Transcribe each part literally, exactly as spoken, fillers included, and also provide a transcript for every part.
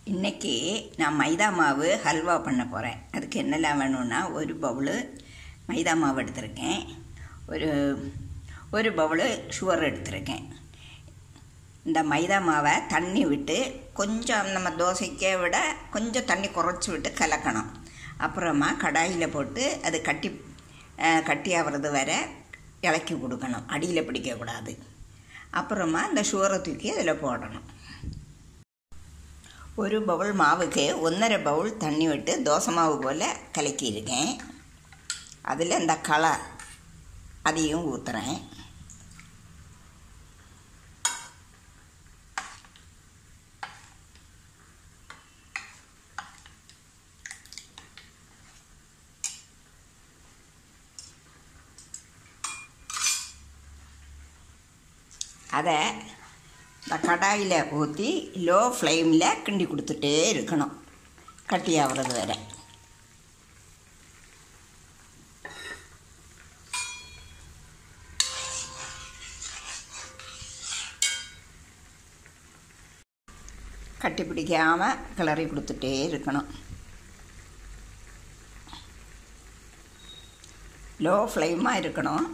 இன்னைக்கு நான் மைதா மாவு ஹல்வா பண்ண போகிறேன். அதுக்கு என்னெல்லாம் வேணும்னா, ஒரு பவுலு மைதா மாவு எடுத்திருக்கேன், ஒரு ஒரு பவுலு சுகர் எடுத்திருக்கேன். இந்த மைதா மாவை தண்ணி விட்டு கொஞ்சம் நம்ம தோசைக்கே விட கொஞ்சம் தண்ணி குறைச்சி விட்டு கலக்கணும். அப்புறமா கடாயில் போட்டு அது கட்டி கட்டியாகிறது வரை இலக்கி கொடுக்கணும், அடியில் பிடிக்கக்கூடாது. அப்புறமா இந்த சுகரை தூக்கி அதில் போடணும். ஒரு பவுல் மாவுக்கு ஒன்றரை பவுல் தண்ணி விட்டு தோசை மாவு போல் கலக்கியிருக்கேன். அதில் இந்த களை அதையும் ஊற்றுறேன். அதை இந்த கடாயில் ஊற்றி லோ ஃப்ளேமில் கிண்டி கொடுத்துட்டே இருக்கணும், கட்டியாகிறது வரை. கட்டி பிடிக்காமல் கிளறி கொடுத்துட்டே இருக்கணும். லோ ஃப்ளேமாக இருக்கணும்.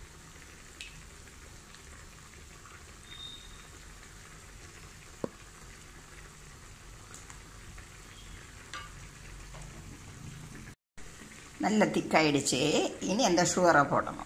நல்ல திக்காயிடுச்சு. இனி அந்த சுகரை போடணும்.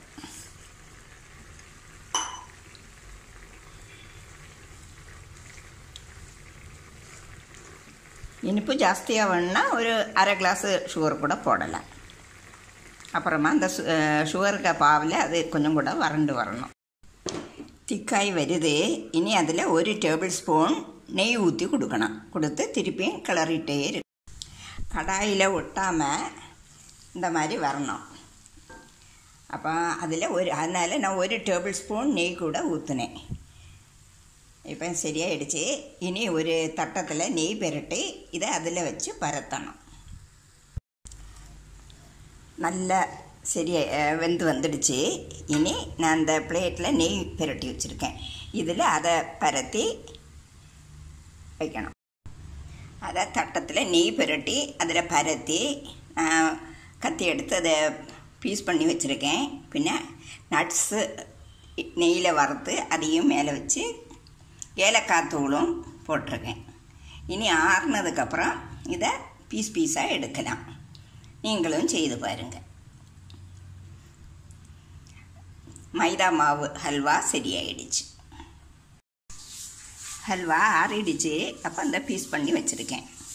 இனிப்பு ஜாஸ்தியாக வேணுன்னா ஒரு அரை கிளாஸு சுகர் கூட போடலாம். அப்புறமா அந்த சுகருக்கு பாவில் அது கொஞ்சம் கூட வறண்டு வரணும். திக்காய் வருது. இனி அதில் ஒரு டேபிள் ஸ்பூன் நெய் ஊற்றி கொடுக்கணும். கொடுத்து திருப்பியும் கிளறிட்டே இருக்கு. கடாயில் ஒட்டாமல் இந்த மாதிரி வரணும். அப்போ அதில் ஒரு அதனால் நான் ஒரு டேபிள் ஸ்பூன் நெய் கூட ஊற்றினேன். இப்போ சரியாயிடுச்சு. இனி ஒரு தட்டத்தில் நெய் பெரட்டி இதை அதில் வச்சு பரத்தணும். நல்லா சரியா வெந்து வந்துடுச்சு. இனி நான் அந்த பிளேட்டில் நெய் பெரட்டி வச்சுருக்கேன். இதில் அதை பரத்தி வைக்கணும். அதை தட்டத்தில் நெய் பெரட்டி அதில் பரத்தி கத்தி எடுத்து அதை பீஸ் பண்ணி வச்சுருக்கேன். பின்ன நட்ஸு நெய்யில் வறுத்து அதையும் மேலே வச்சு ஏலக்காய் தூளும் போட்டிருக்கேன். இனி ஆறுனதுக்கப்புறம் இதை பீஸ் பீஸாக எடுக்கலாம். நீங்களும் செய்து பாருங்கள். மைதா மாவு ஹல்வா சரியாயிடுச்சு. ஹல்வா ஆறிடுச்சு. அப்போ அந்த பீஸ் பண்ணி வச்சுருக்கேன்.